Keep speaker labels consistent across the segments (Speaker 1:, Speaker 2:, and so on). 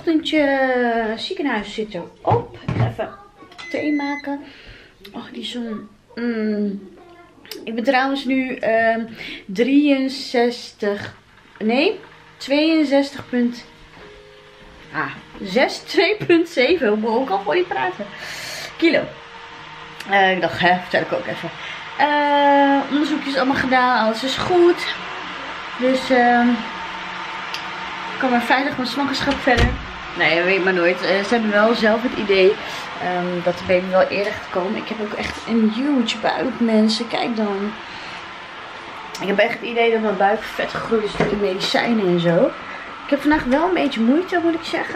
Speaker 1: ochtendje ziekenhuis zit erop. Ik ga even thee maken. Oh, die zon. Ik ben trouwens nu 62. Nee, 62. 2,7. Hoe moet ik al voor je praten? Kilo. Ik dacht, vertel ik ook even. Onderzoekjes allemaal gedaan. Alles is goed. Dus ik kan maar veilig mijn zwangerschap verder. Nee, dat weet ik maar nooit. Ze hebben wel zelf het idee dat de baby wel eerder gaat komen. Ik heb ook echt een huge buik, mensen. Kijk dan. Ik heb echt het idee dat mijn buik vet gegroeid is door de medicijnen en zo. Ik heb vandaag wel een beetje moeite, moet ik zeggen.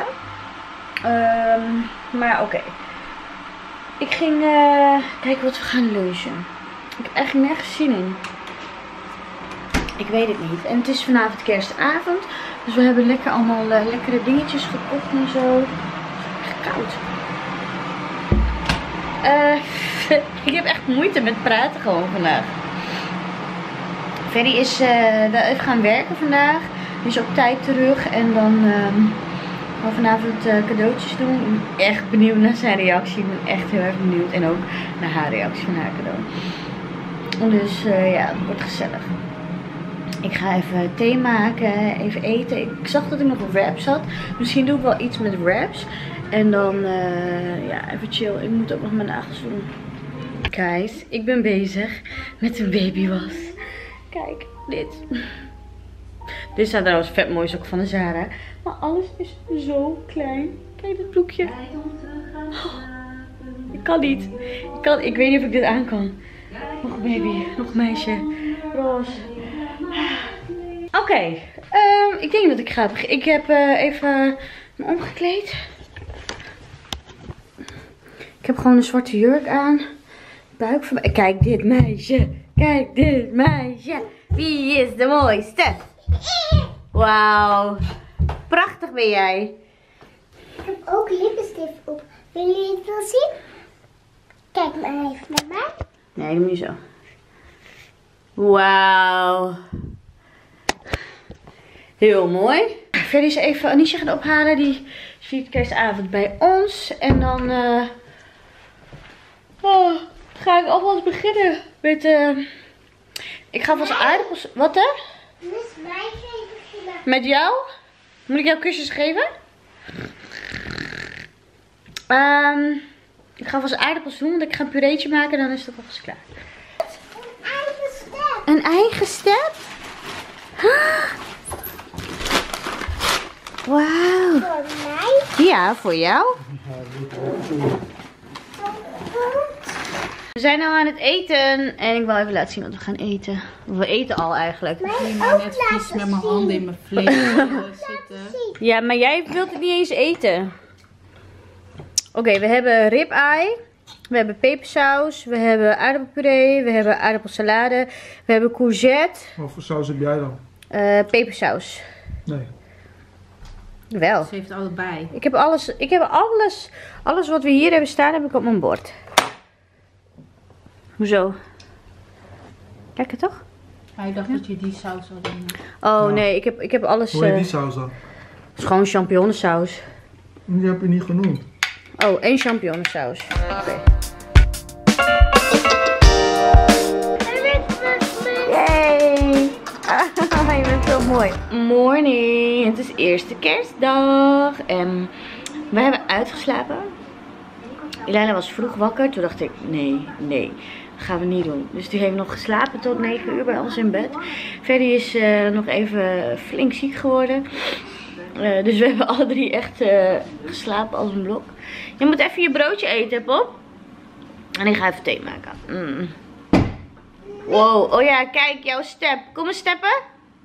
Speaker 1: Maar oké. Ik ging kijken wat we gaan lunchen. Ik heb eigenlijk nergens zin in. Ik weet het niet. En het is vanavond kerstavond. Dus we hebben lekker allemaal lekkere dingetjes gekocht en zo. Het is echt koud. Ik heb echt moeite met praten gewoon vandaag. Ferry is even gaan werken vandaag. Die is op tijd terug. En dan gaan we vanavond cadeautjes doen. Ik ben echt benieuwd naar zijn reactie. Ik ben echt heel erg benieuwd. En ook naar haar reactie van haar cadeau. Dus ja, het wordt gezellig. Ik ga even thee maken, even eten. Ik zag dat ik nog wraps had. Misschien doe ik wel iets met wraps. En dan, ja, even chill. Ik moet ook nog mijn nagels doen. Guys, ik ben bezig met een babywas. Kijk, dit. Dit staat trouwens vet mooi, is ook van de Zara. Maar alles is zo klein. Kijk dit broekje. Oh, ik kan niet. Ik weet niet of ik dit aan kan. Nog een baby, nog een meisje. Roze. Oké, ik denk dat ik ga beginnen. Ik heb even me omgekleed. Ik heb gewoon een zwarte jurk aan. Buik van mij. Kijk dit meisje. Kijk dit meisje. Wie is de mooiste? Wauw. Prachtig ben jij.
Speaker 2: Ik heb ook lippenstift op. Willen jullie het wel zien? Kijk maar even naar mij.
Speaker 1: Nee, dat moet je zo. Wauw. Heel mooi. Verder is even Anisha gaan ophalen. Die viert kerstavond bij ons. En dan ga ik alvast beginnen met... ik ga vast aardappels... Wat hè?
Speaker 2: Dus mij geven beginnen.
Speaker 1: Met jou? Moet ik jou kusjes geven? Ik ga vast aardappels doen. Want ik ga een pureetje maken. Dan is het alvast klaar.
Speaker 2: Een eigen step.
Speaker 1: Een eigen step? Wauw.
Speaker 2: Voor mij.
Speaker 1: Ja, voor jou. We zijn nou aan het eten. En ik wil even laten zien wat we gaan eten. We eten al eigenlijk.
Speaker 2: Mij
Speaker 3: Ik maar
Speaker 2: ook
Speaker 3: net vies
Speaker 2: laten
Speaker 3: met mijn
Speaker 2: zien.
Speaker 3: handen in mijn vlees zitten.
Speaker 1: Ja, maar jij wilt het niet eens eten. Oké, we hebben ribeye. We hebben pepersaus. We hebben aardappelpuree. We hebben aardappelsalade. We hebben courgette.
Speaker 4: Wat voor saus heb jij dan?
Speaker 1: Pepersaus.
Speaker 4: Nee.
Speaker 1: Wel.
Speaker 3: Ze heeft allebei.
Speaker 1: Ik heb alles wat we hier hebben staan, heb ik op mijn bord. Hoezo? Lekker toch?
Speaker 3: Maar ik dacht dat je die saus al doen.
Speaker 1: Oh
Speaker 4: Ja.
Speaker 1: nee, ik heb alles.
Speaker 4: Hoe heet die
Speaker 1: Het
Speaker 4: saus dan?
Speaker 1: is gewoon champignonsaus.
Speaker 4: Die heb je niet genoemd.
Speaker 1: Oh, één champignonsaus. Oké. Yay! Je bent zo mooi. Morning. Het is eerste kerstdag. En we hebben uitgeslapen. Ilana was vroeg wakker. Toen dacht ik, nee, dat gaan we niet doen. Dus die heeft nog geslapen tot 9 uur bij ons in bed. Verder is nog even flink ziek geworden. Dus we hebben alle drie echt geslapen als een blok. Je moet even je broodje eten, Pop. En ik ga even thee maken. Wow, oh ja, kijk, jouw step. Kom eens steppen.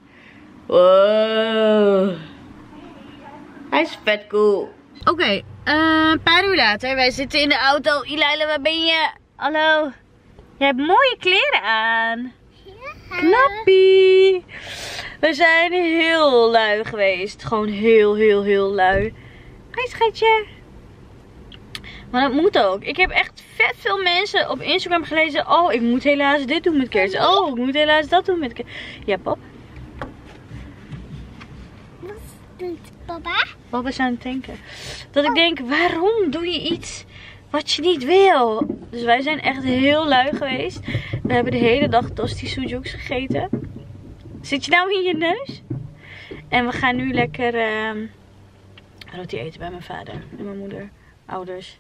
Speaker 1: Wow. Hij is vet cool. Oké, een paar uur later. Wij zitten in de auto. Ilaila, waar ben je? Hallo. Je hebt mooie kleren aan. Knappie. We zijn heel lui geweest. Gewoon heel lui. Hi schatje. Maar dat moet ook. Ik heb echt vet veel mensen op Instagram gelezen. Oh, ik moet helaas dit doen met kerst. Oh, ik moet helaas dat doen met kerst. Ja, pap.
Speaker 2: doet papa?
Speaker 1: Wat was aan het denken? Dat ik denk, waarom doe je iets wat je niet wil? Dus wij zijn echt heel lui geweest. We hebben de hele dag tosti soejoeks gegeten. Zit je nou in je neus? En we gaan nu lekker roti eten bij mijn vader en mijn moeder, ouders.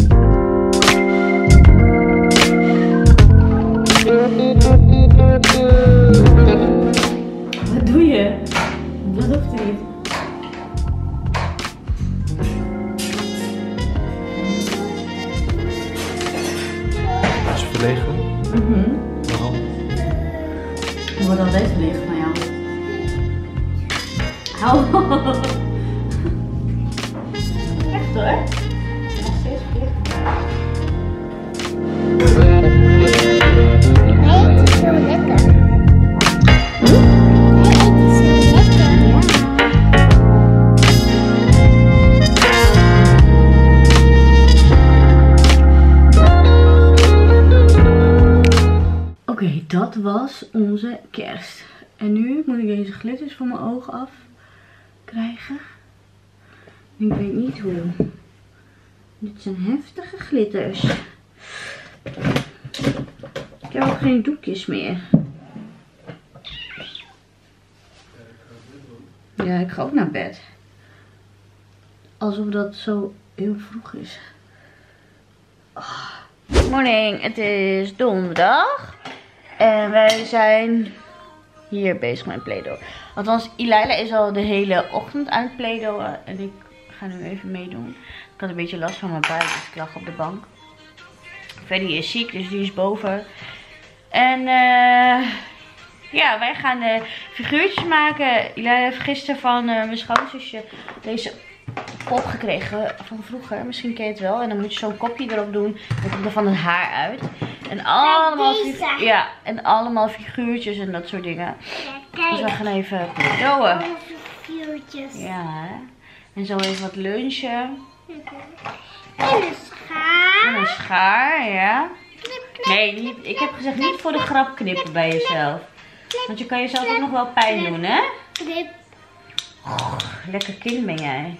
Speaker 1: Wat doe je? Dat hoeft niet.
Speaker 4: Is je verlegen? Waarom?
Speaker 1: Ik word altijd verlegen van jou. Hou. Echt hoor. Nog steeds verlegen.
Speaker 2: Hij eet zo lekker. Hij eet zo lekker.
Speaker 1: Oké, dat was onze kerst. En nu moet ik deze glitters van mijn ogen af krijgen. Ik weet niet hoe. Dit zijn heftige glitters. Ik heb ook geen doekjes meer. Ja, ik ga ook naar bed. Alsof dat zo heel vroeg is. Good morning, het is donderdag. En wij zijn hier bezig met Play-Doh. Althans, Ilayla is al de hele ochtend aan het Play-Dohen. En ik ga nu even meedoen. Ik had een beetje last van mijn buik, dus ik lag op de bank. Freddy is ziek, dus die is boven. En ja, wij gaan figuurtjes maken. Ilayla heeft gisteren van mijn schoonzusje deze pop gekregen van vroeger. Misschien ken je het wel. En dan moet je zo'n kopje erop doen. Dan komt er van het haar uit. En allemaal, ja, en allemaal figuurtjes en dat soort dingen.
Speaker 2: Kijk.
Speaker 1: Dus we gaan even Play-Dohen.
Speaker 2: Allemaal figuurtjes.
Speaker 1: Ja, hè. En zo even wat lunchen.
Speaker 2: En een schaar.
Speaker 1: En een schaar, ja.
Speaker 2: Knip, knip.
Speaker 1: Nee, niet, ik heb gezegd niet voor de grap knippen bij jezelf. Want je kan jezelf ook nog wel pijn doen, hè?
Speaker 2: Knip.
Speaker 1: Lekker kind ben jij.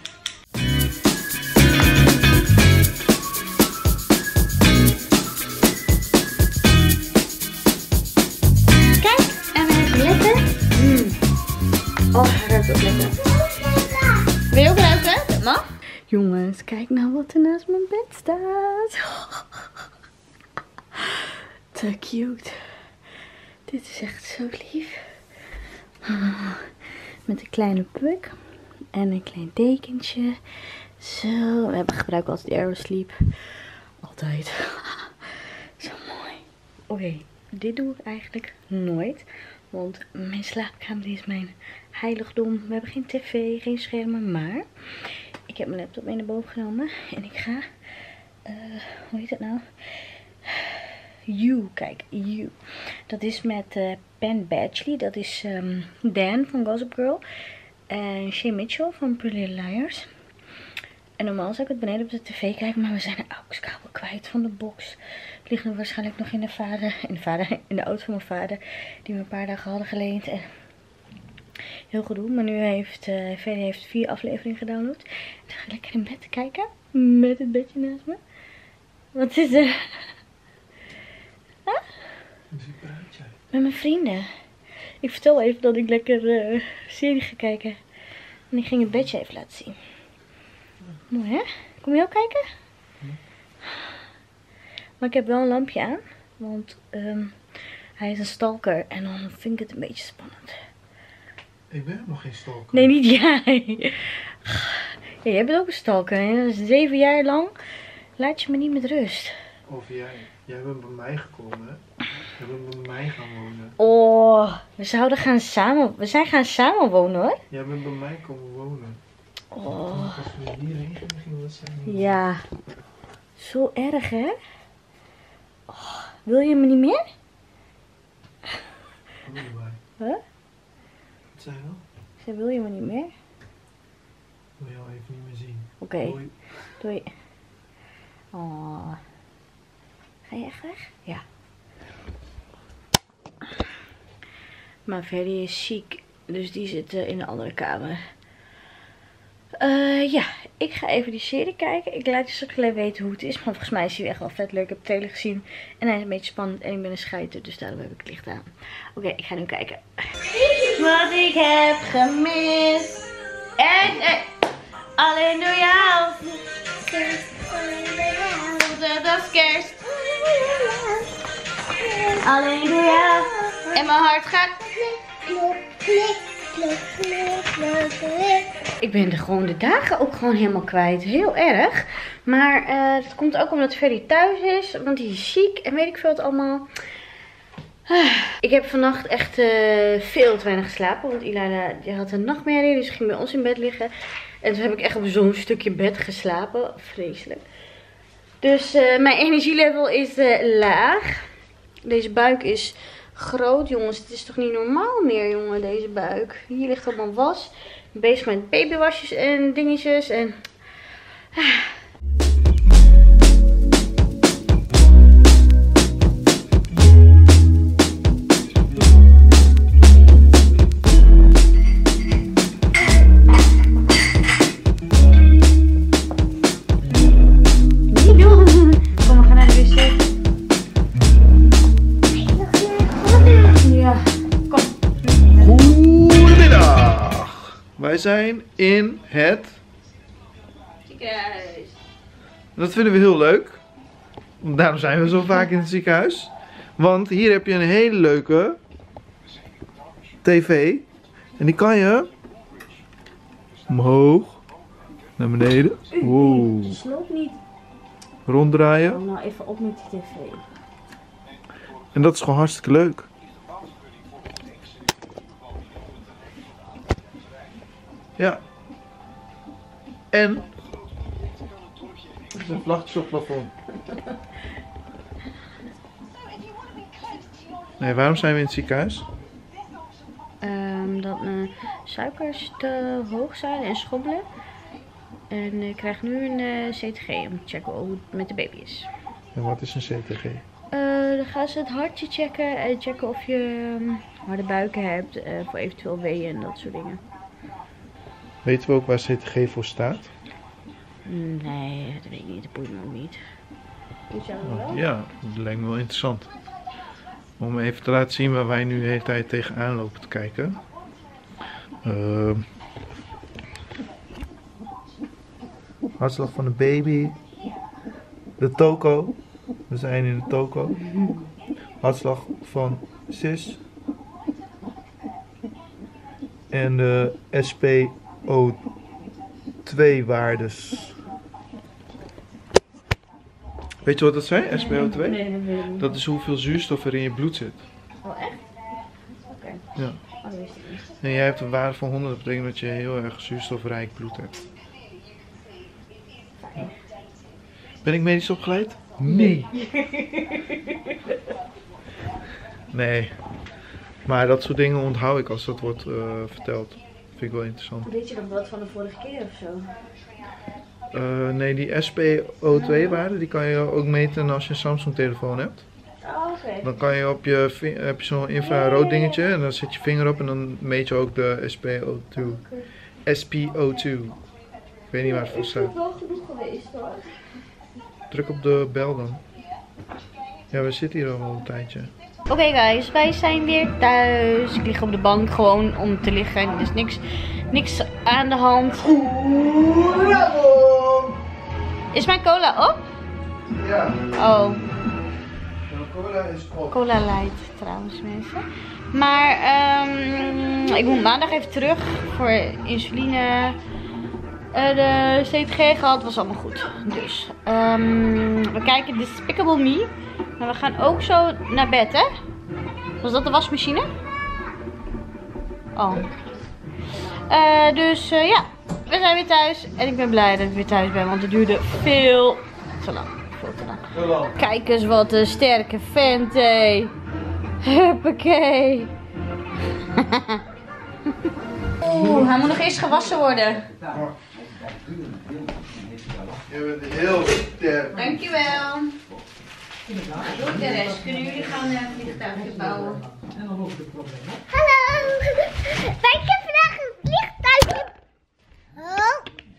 Speaker 2: Kijk, en we hebben lekker.
Speaker 1: Oh, hij ruikt ook lekker. Wil je ook ruiken? Dat mag. Jongens, kijk nou wat er naast mijn bed staat. Te cute. Dit is echt zo lief. Met een kleine puk. En een klein dekentje. Zo. We gebruiken altijd Aerosleep. Altijd. Zo mooi. Oké, dit doe ik eigenlijk nooit. Want mijn slaapkamer is mijn heiligdom. We hebben geen tv, geen schermen. Maar ik heb mijn laptop mee naar boven genomen. En ik ga, hoe heet het nou? You, kijk, You. Dat is met Penn Badgley. Dat is Dan van Gossip Girl. En Shay Mitchell van Pretty Little Liars. En normaal zou ik het beneden op de tv kijken, maar we zijn de AUX-kabel kwijt van de box. Het ligt nu waarschijnlijk nog in de auto van mijn vader, die we een paar dagen hadden geleend. En heel gedoe, maar nu heeft Freddy heeft 4 afleveringen gedownload. En dan ga ik lekker in bed kijken, met het bedje naast me. Wat is er? Huh? Met mijn vrienden. Ik vertel even dat ik lekker serie ga kijken. En ik ging het bedje even laten zien. Mooi hè? Kom je ook kijken? Maar ik heb wel een lampje aan. Want hij is een stalker. En dan vind ik het een beetje spannend.
Speaker 4: Ik ben nog geen stalker.
Speaker 1: Nee, niet jij. Ja, jij bent ook een stalker. Hè? 7 jaar lang laat je me niet met rust.
Speaker 4: Of jij. Jij bent bij mij gekomen, hè? Jij bent bij mij gaan wonen.
Speaker 1: Oh, we zijn gaan samen wonen hoor.
Speaker 4: Jij bent bij mij komen wonen.
Speaker 1: Oh.
Speaker 4: Als we hierheen gingen, wat zijn we?
Speaker 1: Ja. Zo erg hè? Oh, wil je me niet meer?
Speaker 4: Kom erbij.
Speaker 1: Huh?
Speaker 4: Wat zei je wel?
Speaker 1: Ik zei, wil je me niet meer?
Speaker 4: Ik wil jou even niet meer zien.
Speaker 1: Oké.
Speaker 4: Doei.
Speaker 1: Doei. Oh. Ga je echt weg? Ja. Maar Freddy is ziek. Dus die zit in de andere kamer. Ja, ik ga even die serie kijken. Ik laat je straks even weten hoe het is. Maar volgens mij is hij echt wel vet leuk. Ik heb de trailer gezien. En hij is een beetje spannend. En ik ben een scheiter. Dus daarom heb ik het licht aan. Oké, ik ga nu kijken. Wat ik heb gemist. En alleen door jou. Dat is kerst. Alleen door jou. En mijn hart gaat. Ik ben gewoon de dagen ook gewoon helemaal kwijt. Heel erg. Maar dat komt ook omdat Ferry thuis is. Want hij is ziek en weet ik veel het allemaal. Ik heb vannacht echt veel te weinig geslapen. Want Ilana die had een nachtmerrie. Dus ging bij ons in bed liggen. En toen heb ik echt op zo'n stukje bed geslapen. Vreselijk. Dus mijn energielevel is laag. Deze buik is groot. Jongens, het is toch niet normaal meer, jongen, deze buik. Hier ligt allemaal was. Ik ben bezig met babywasjes en dingetjes. En...
Speaker 4: Wij zijn in het
Speaker 1: ziekenhuis.
Speaker 4: Dat vinden we heel leuk. Daarom zijn we zo vaak in het ziekenhuis. Want hier heb je een hele leuke tv. En die kan je omhoog, naar beneden. Wow.
Speaker 1: Sloop niet.
Speaker 4: Ronddraaien.
Speaker 1: Hou nou even op met die tv.
Speaker 4: En dat is gewoon hartstikke leuk. Ja. En er zijn vlaggetjes op het plafond. Nee, waarom zijn we in het ziekenhuis?
Speaker 1: Dat mijn suikers te hoog zijn en schommelen. En ik krijg nu een CTG om te checken hoe het met de baby is.
Speaker 4: En wat is een CTG?
Speaker 1: Dan gaan ze het hartje checken en checken of je harde buiken hebt voor eventueel weeën en dat soort dingen.
Speaker 4: Weten we ook waar CTG voor staat?
Speaker 1: Nee, dat weet ik niet. Dat boeit me ook niet. Doet jou dat wel?
Speaker 4: Ja, dat lijkt me wel interessant. Om even te laten zien waar wij nu de hele tijd tegenaan lopen te kijken. Hartslag van de baby. De toko. We zijn in de toko. Hartslag van sis. En de SpO2 waardes. Weet je wat dat zijn? SpO2?
Speaker 1: Nee, dat weet ik niet.
Speaker 4: Dat is hoeveel zuurstof er in je bloed zit.
Speaker 1: Oh, echt? Oké.
Speaker 4: Ja.
Speaker 1: Oh, dat wist ik niet.
Speaker 4: En jij hebt een waarde van 100, dat betekent dat je heel erg zuurstofrijk bloed hebt.
Speaker 1: Fijn.
Speaker 4: Ben ik medisch opgeleid? Nee. Nee. Maar dat soort dingen onthoud ik als dat wordt verteld. Vind ik wel interessant.
Speaker 1: Weet je nog wat van de vorige keer of zo?
Speaker 4: Nee, die SpO2 waarde die kan je ook meten als je een Samsung telefoon hebt.
Speaker 1: Oh, oké.
Speaker 4: Dan kan je op je heb je zo'n infrarood dingetje en dan zet je vinger op en dan meet je ook de SpO2. SpO2. Ik weet niet waar het voor staat.
Speaker 1: Is het wel genoeg geweest hoor?
Speaker 4: Druk op de bel dan. Ja, we zitten hier al een tijdje.
Speaker 1: Oké guys, wij zijn weer thuis. Ik lig op de bank gewoon om te liggen. Dus niks aan de hand. Is mijn cola op?
Speaker 4: Ja.
Speaker 1: Oh,
Speaker 4: Cola is op.
Speaker 1: cola light trouwens mensen. Maar ik moet maandag even terug voor insuline. De CTG gehad, was allemaal goed. Dus we kijken Despicable Me. Maar we gaan ook zo naar bed, hè? Was dat de wasmachine? Oh. Dus ja, we zijn weer thuis. En ik ben blij dat ik weer thuis ben, want het duurde veel te lang. Veel te lang. Kijk eens wat een sterke vent, hé. Huppakee. Oeh, hij moet nog eerst gewassen worden.
Speaker 4: Je bent heel sterk.
Speaker 1: Dankjewel. Doe de rest. Kunnen jullie gaan een vliegtuigje bouwen?
Speaker 2: Hallo! Wij hebben vandaag een vliegtuigje. Oh.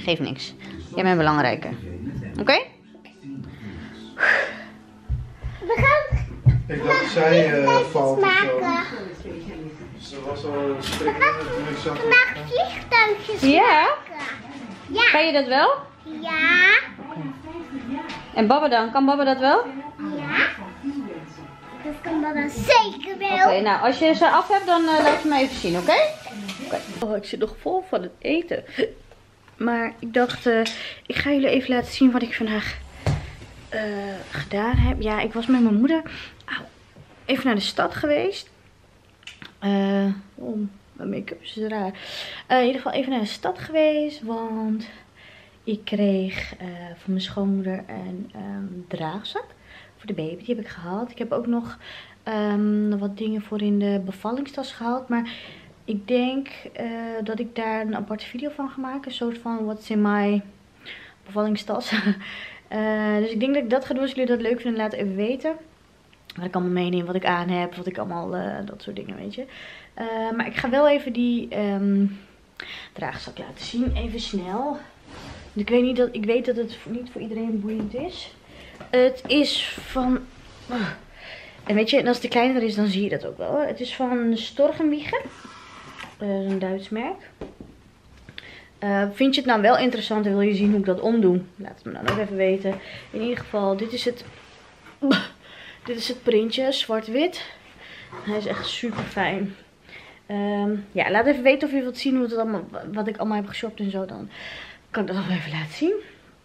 Speaker 1: Geeft niks. Jij bent belangrijker. Oké?
Speaker 2: We gaan
Speaker 4: Ik dacht zij valt of zo.
Speaker 2: maken.
Speaker 4: Ze was al strikken toen ik zag.
Speaker 2: Vandaag vliegtuigjes
Speaker 1: Ja?
Speaker 2: maken. Ja.
Speaker 1: Kan je dat wel?
Speaker 2: Ja.
Speaker 1: En Baba dan? Kan Baba dat wel?
Speaker 2: Ja. Dat kan Baba zeker wel.
Speaker 1: Oké, nou als je ze af hebt, dan laat je me even zien, oké? Oh, ik zit nog vol van het eten. Maar ik dacht, ik ga jullie even laten zien wat ik vandaag gedaan heb. Ja, ik was met mijn moeder even naar de stad geweest. Mijn make-up is raar. In ieder geval even naar de stad geweest, want ik kreeg van mijn schoonmoeder een draagzak voor de baby. Die heb ik gehaald. Ik heb ook nog wat dingen voor in de bevallingstas gehaald. Maar ik denk dat ik daar een aparte video van ga maken. Een soort van what's in my bevallingstas. Dus ik denk dat ik dat ga doen. Als jullie dat leuk vinden, laat even weten. Wat ik allemaal meeneem, wat ik aan heb, wat ik allemaal, dat soort dingen, weet je. Maar ik ga wel even die draagzak laten zien. Even snel. Ik weet dat het niet voor iedereen boeiend is. Het is van... En weet je, en als het kleiner is, dan zie je dat ook wel. Het is van Storgenwiegen. Een Duits merk. Vind je het nou wel interessant en wil je zien hoe ik dat omdoe? Laat het me dan ook even weten. In ieder geval, dit is het printje, zwart-wit. Hij is echt super fijn. Ja, laat even weten of je wilt zien hoe het allemaal, wat ik allemaal heb geshopt en zo. Dan kan ik dat nog even laten zien.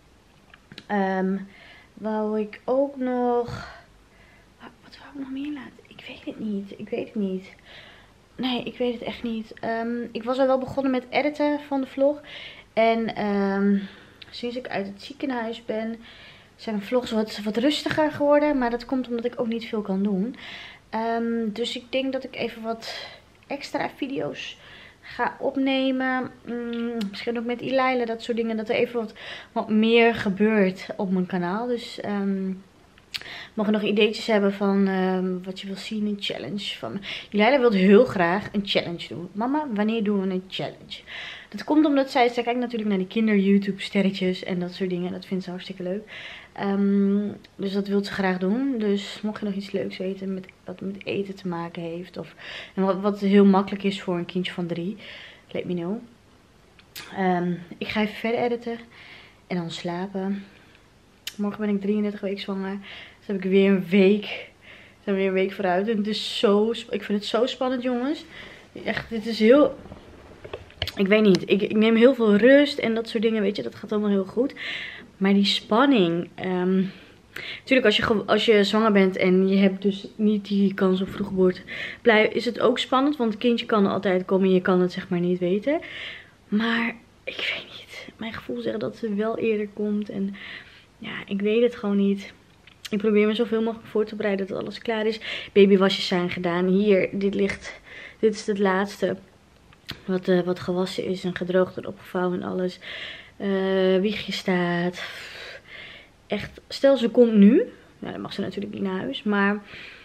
Speaker 1: Wou ik ook nog... Wat wou ik nog meer laten? Ik weet het niet. Nee, ik weet het echt niet. Ik was al wel begonnen met editen van de vlog. En sinds ik uit het ziekenhuis ben, zijn mijn vlogs wat rustiger geworden. Maar dat komt omdat ik ook niet veel kan doen. Dus ik denk dat ik even wat extra video's ga opnemen. Misschien ook met Ilaila, dat soort dingen. Dat er even wat meer gebeurt op mijn kanaal. Dus mogen nog ideetjes hebben van wat je wil zien, een challenge. Ilaila wil heel graag een challenge doen. Mama, wanneer doen we een challenge? Dat komt omdat zij kijkt natuurlijk naar die kinder YouTube sterretjes en dat soort dingen. Dat vindt ze hartstikke leuk. Dus dat wil ze graag doen. Dus mocht je nog iets leuks weten wat met eten te maken heeft. En wat heel makkelijk is voor een kindje van 3. Let me know. Ik ga even verder editen. En dan slapen. Morgen ben ik 33 weken zwanger. Dus heb ik weer een week. Dan weer een week vooruit. En het is ik vind het zo spannend, jongens. Echt, dit is heel... Ik weet niet. Ik neem heel veel rust en dat soort dingen, weet je. Dat gaat allemaal heel goed. Maar die spanning. Natuurlijk, als je zwanger bent en je hebt dus niet die kans op vroeggeboorte, is het ook spannend. Want het kindje kan altijd komen en je kan het zeg maar niet weten. Maar ik weet niet. Mijn gevoel zegt dat ze wel eerder komt. En ja, ik weet het gewoon niet. Ik probeer me zoveel mogelijk voor te bereiden dat alles klaar is. Babywasjes zijn gedaan. Hier, dit is het laatste. Wat gewassen is en gedroogd en opgevouwen en alles. Wiegje staat. Echt, stel ze komt nu. Nou, dan mag ze natuurlijk niet naar huis. Maar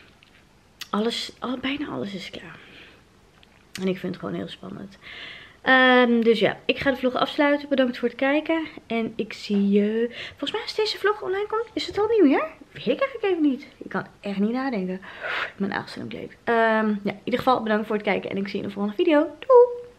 Speaker 1: bijna alles is klaar. En ik vind het gewoon heel spannend. Dus ja, ik ga de vlog afsluiten. Bedankt voor het kijken. En ik zie je... Volgens mij als deze vlog online komt, is het al nieuwjaar? Weet ik eigenlijk even niet. Ik kan echt niet nadenken. Mijn aanstelling leuk. Ja, in ieder geval bedankt voor het kijken. En ik zie je in de volgende video. Doei!